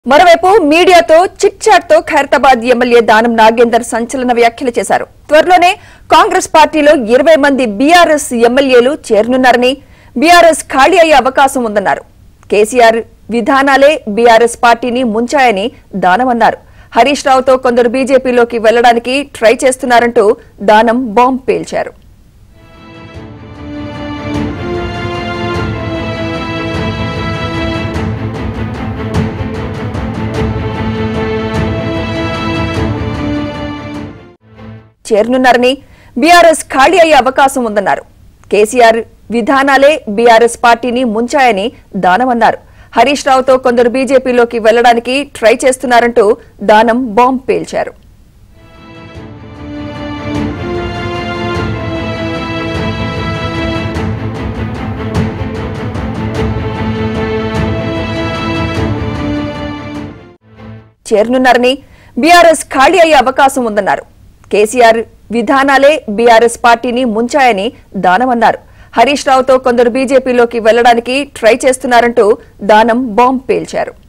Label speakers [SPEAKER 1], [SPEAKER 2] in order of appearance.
[SPEAKER 1] మరోవైపు మీడియాతో chit chat తో ఖైరతాబాద్ ఎమ్మెల్యే దానం నాగేందర్ సంచలన వ్యాఖ్యలు చేశారు. త్వరలోనే కాంగ్రెస్ పార్టీలో 20 మంది బీఆర్ఎస్ ఎమ్మెల్యేలు చేరనున్నారని, బీఆర్ఎస్ ఖాళీ అయ్యే అవకాశం ఉందన్నారు. కేసీఆర్ విధానాలే బీఆర్ఎస్ పార్టీని ముంచాయని దానం అన్నారు. హరీష్ రావుతో కొందరు బీజేపీలోకి వెళ్లడానికి ట్రై చేస్తున్నారంటూ దానం బాంబ్ పేల్చారు. చేరనున్నారని, బీఆర్ఎస్ ఖాళీ అయ్యే అవకాశం ఉందన్నారు. కేసీఆర్ విధానాలే బీఆర్ఎస్ పార్టీని ముంచాయని దానం అన్నారు. హరీష్ రావుతో కొందరు బీజేపీలోకి వెళ్లడానికి ట్రై చేస్తున్నారంటూ దానం బాంబ్ పేల్చారు. చేరనున్నారని, బీఆర్ఎస్ ఖాళీ అయ్యే అవకాశం ఉందన్నారు. కేసీఆర్ విధానాలే బీఆర్ఎస్ పార్టీని ముంచాయని దానం అన్నారు. హరీష్ రావుతో కొందరు బీజేపీలోకి వెళ్లడానికి ట్రై చేస్తున్నారంటూ దానం బాంబ్ పేల్చారు.